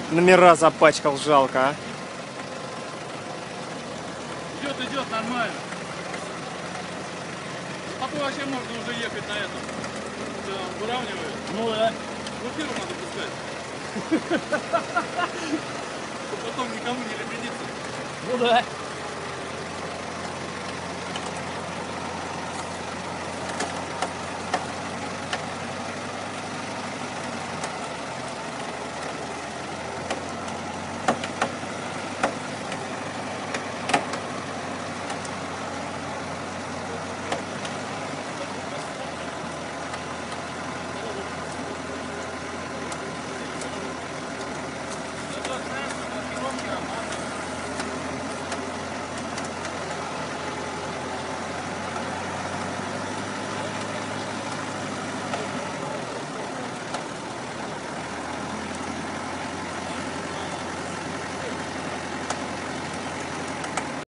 Номера запачкал, жалко, а. Идет нормально. А то вообще можно уже ехать на этом. Выравнивает. Ну да. Квартиру надо пускать. Потом никому не пригодится. Ну да.